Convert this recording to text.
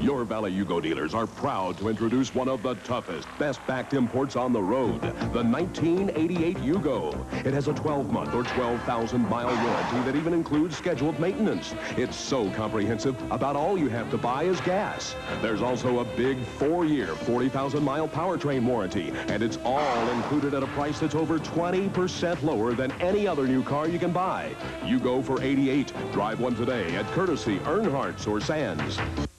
Your Valley Yugo dealers are proud to introduce one of the toughest, best-backed imports on the road, the 1988 Yugo. It has a 12-month or 12,000-mile warranty that even includes scheduled maintenance. It's so comprehensive, about all you have to buy is gas. There's also a big 4-year, 40,000-mile powertrain warranty, and it's all included at a price that's over 20% lower than any other new car you can buy. Yugo for 88. Drive one today at courtesy Earnhardt's or Sands.